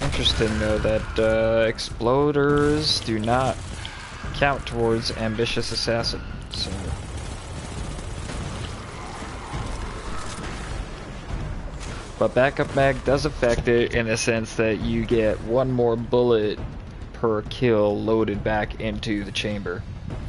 Interesting though that exploders do not count towards ambitious assassin. So. But backup mag does affect it in the sense that you get one more bullet per kill loaded back into the chamber.